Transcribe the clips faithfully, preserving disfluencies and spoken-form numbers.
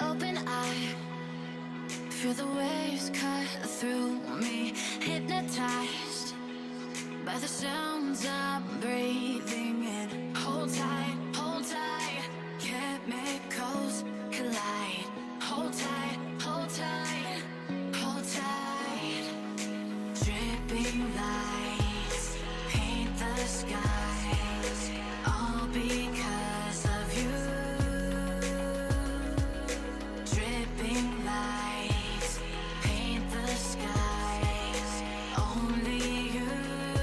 Open eye, feel the waves cut through me, hypnotized by the sounds I'm breathing in. Hold tight, hold tight, chemicals collide. Hold tight, hold tight, hold tight. Dripping lights paint the skies, all because of you. Dripping lights paint the skies, only you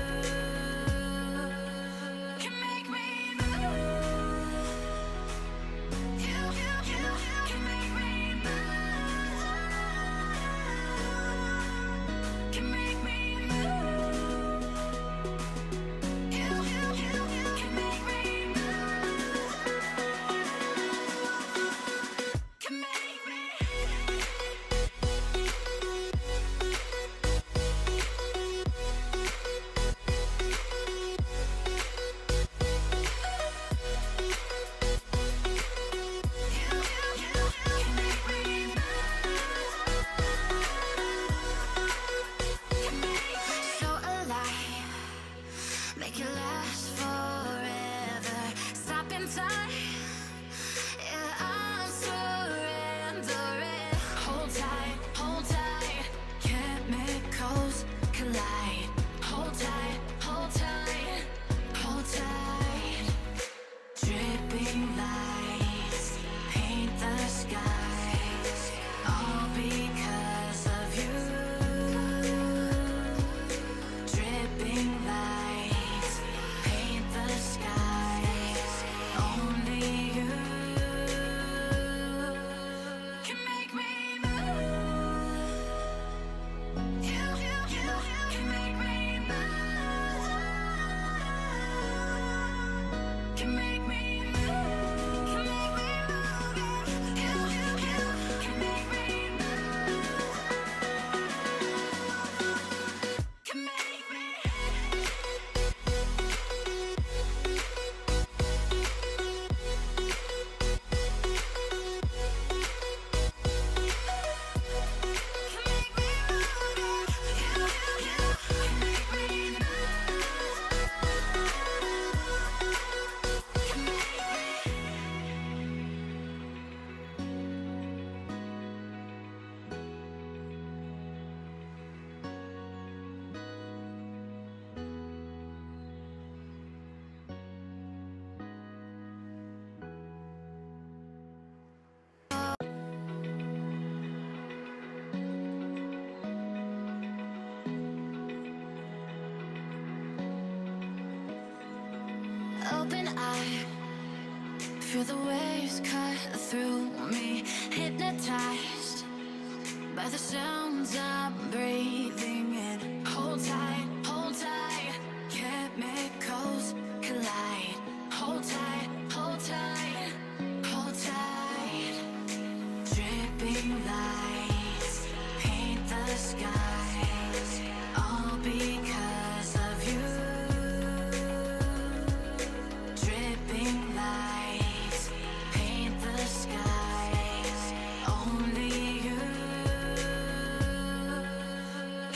can make me move. You, you, you can make me move. Can make me move. You, you, you can make me move. Can make me. So alive, make it last forever. Stop in time, yeah, I'm surrendering. Hold tight, hold tight, chemicals collide. Hold tight, hold tight, hold tight. Dripping lights paint the skies, all because of you. Dripping lights paint the skies, only you can make me move. You, you, you can make me move. Can make me move. Can make me move. You, you, you can make me move. Can make me. Can make me move. You, you, you can make me move. Can make Open eye, feel the waves cut through me, hypnotized by the sounds I'm breathing in. Hold tight, hold tight, chemicals collide. Hold tight, hold tight, hold tight. Dripping lights paint the skies, all because of you. Dripping lights paint the skies, only you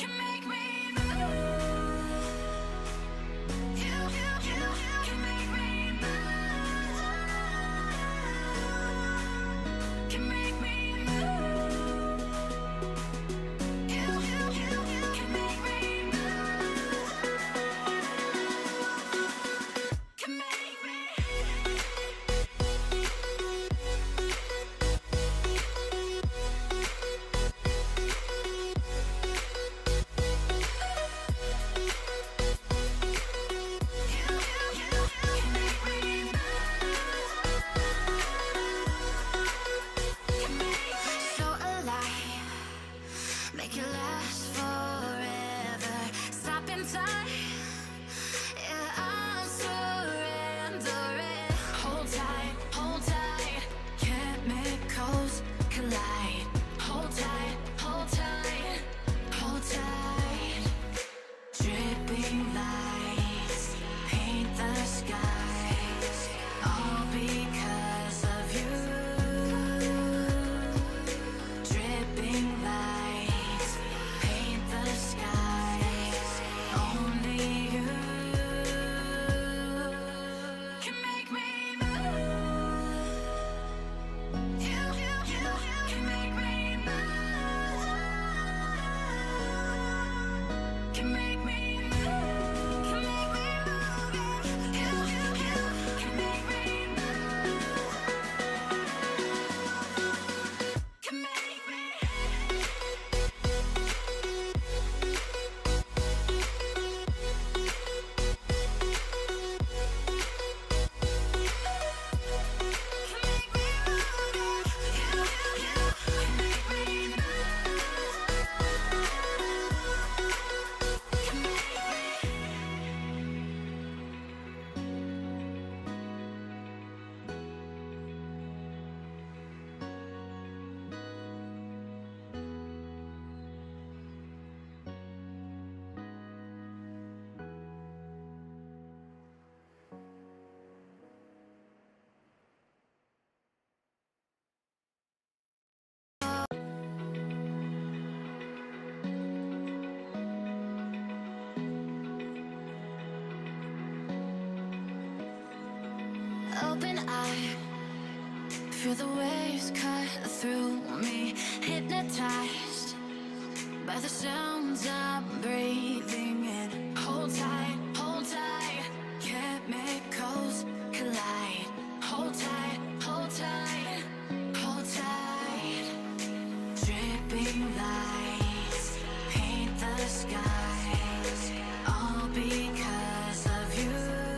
Open eye, feel the waves cut through me, hypnotized by the sounds I'm breathing in. Hold tight, hold tight, chemicals collide. Hold tight, hold tight, hold tight. Dripping lights paint the skies, all because of you.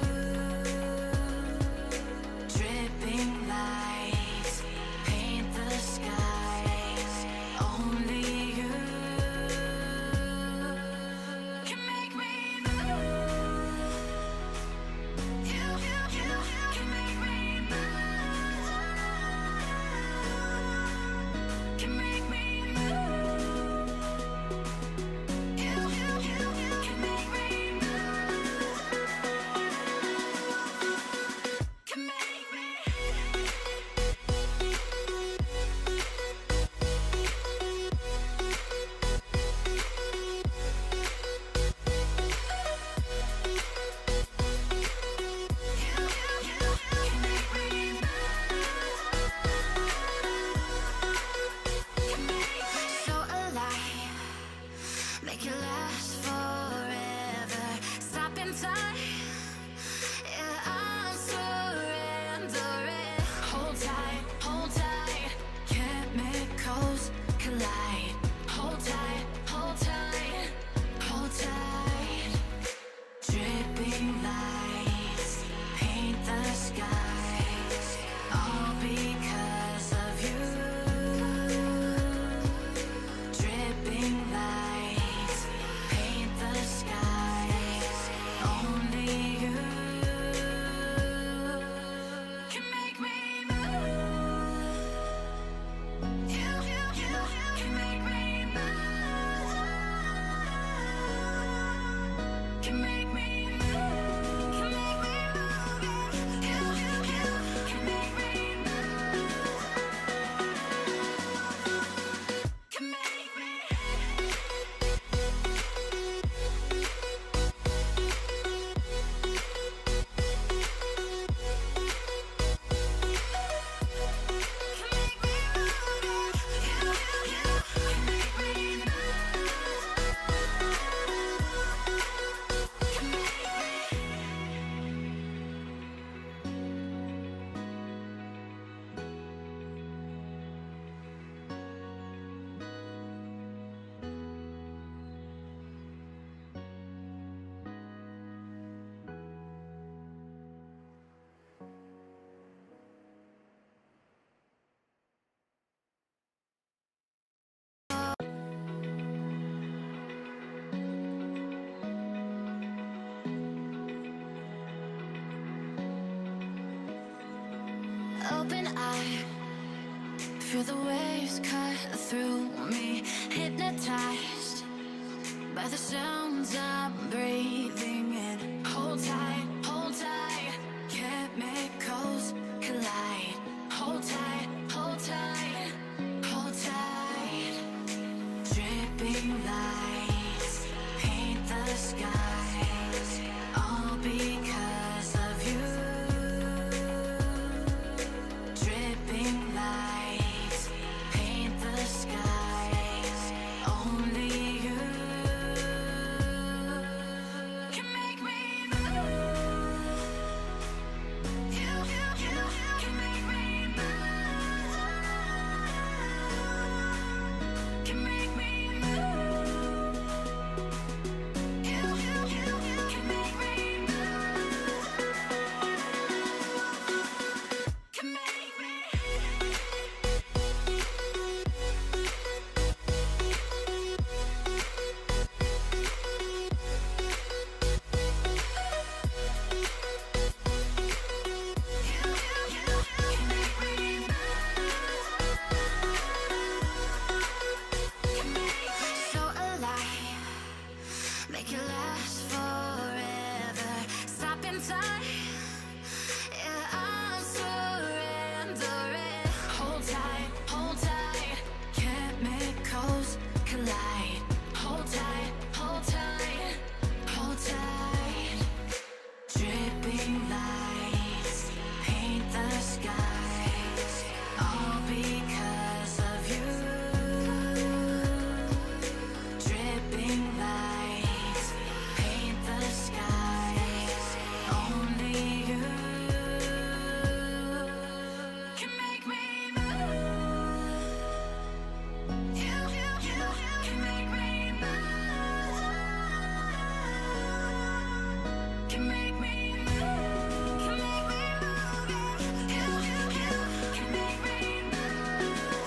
Dripping lights paint the skies, only you can make me move. You, you, you can make me move. Can make me move. You, you, you can make me move. Can make me. So alive, make it last forever. Stop in time, yeah, I'm surrendering. Hold tight, hold tight, chemicals collide. Hold tight, hold tight, hold tight. Dripping lights paint the skies, all because of you. Dripping lights paint the skies, only you can make me move. You, you, you can make me move. Can make me move. Can make me move. You, you, you can make me move. Can make me. Open eye, feel the waves cut through me, hypnotized by the sounds I'm breathing in. Hold tight, hold tight, chemicals collide. Hold tight, hold tight, hold tight. Dripping lights paint the skies, all because of you. Dripping lights paint the skies, only you can make me move. You, you, you can make me move. Can make me move. You, you, you can make me move. Can make me. So alive, make it last forever. Stop in time, yeah, I'm surrendering. Hold tight, hold tight, chemicals collide. Hold tight, hold tight, hold tight. Dripping lights paint can make me move, can make me move, yeah. You, you, you can make me move,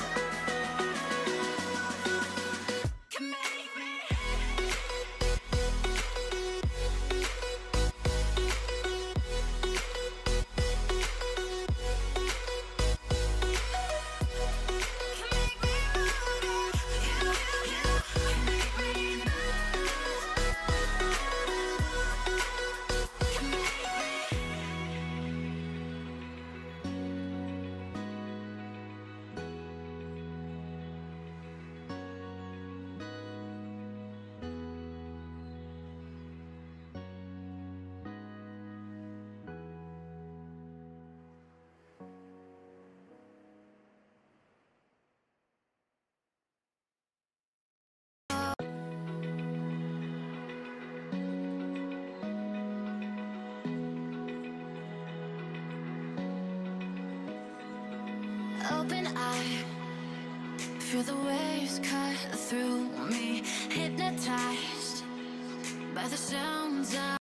can make me. Open eye, feel the waves cut through me, hypnotized by the sounds of